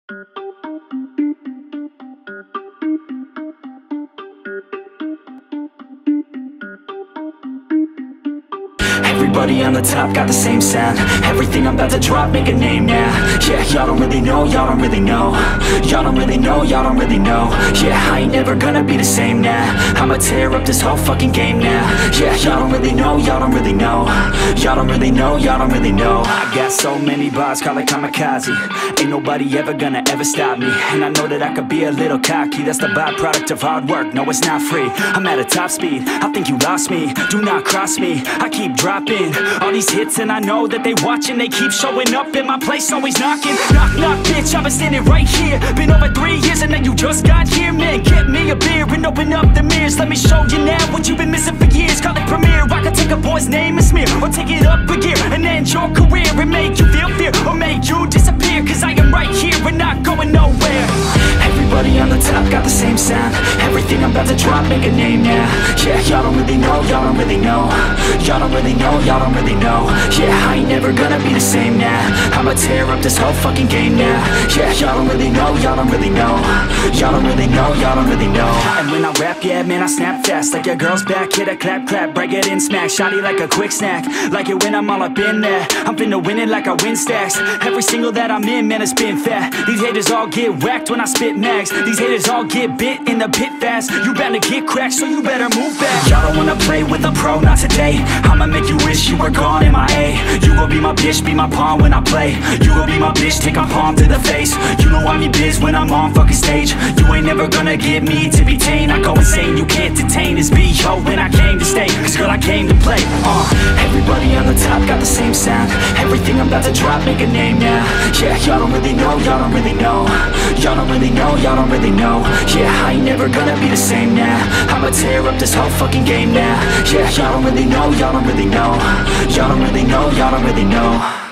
Everybody on the top got the same sound. Everything I'm about to drop, make a name now. Yeah, y'all don't really know, y'all don't really know. Y'all don't really know, y'all don't really know. Yeah, I ain't never gonna be the same now. I'ma tear up this whole fucking game now. Yeah, y'all don't really know, y'all don't really know. Y'all don't really know, y'all don't really know. I got so many bars, call it kamikaze. Ain't nobody ever gonna ever stop me. And I know that I could be a little cocky. That's the byproduct of hard work, no it's not free. I'm at a top speed, I think you lost me. Do not cross me, I keep dropping all these hits and I know that they watching. They keep showing up in my place, always knocking. Knock, knock, bitch, I've been standing right here. Been over 3 years and then you just got here. Man, get me a beer and open up the mirrors. Let me show you now what you've been missing for years. Call it premiere, I can take a boy's name and smear, or take it up a gear and end your career. And make you feel fear, or make you disappear. Cause I am right here and not going nowhere. Everybody on the top got the same sound. Everything I'm about to drop, make a name now. Yeah, y'all don't really know, y'all don't really know. Y'all don't really know, y'all don't really know. Yeah, I ain't never gonna be the same now. I'ma tear up this whole fucking game now. Yeah, y'all don't really know, y'all don't really know. Y'all don't really know, y'all don't really know. And when I rap, yeah, man, I snap fast. Like your girl's back, hit a clap, clap, break it in, smack. Shotty like a quick snack, like it when I'm all up in there. I'm finna win it like I win stacks. Every single that I'm in, man, it's been fat. These haters all get whacked when I spit mags. These haters all get bit in the pit fast. You better get cracked, so you better move back. Y'all don't wanna play with a pro, not today. I'ma make you wish you were gone in my A. You gon' be my bitch, be my pawn when I play. You gon' be my bitch, take my palm to the face. You know I'm your biz when I'm on fucking stage. You ain't never gonna get me to be tamed. I go insane, you can't detain this B.O. when I came to stay. Cause girl, I came to play. Everybody on the top got the same sound. Everything I'm about to drop, make a name now. Yeah, y'all don't really know, y'all don't really know. Y'all don't really know, y'all don't really know. Yeah, I ain't never gonna be the same now. I'ma tear up this whole fucking game now. Yeah, y'all don't really know, y'all don't really know. Y'all don't really know, y'all don't really know.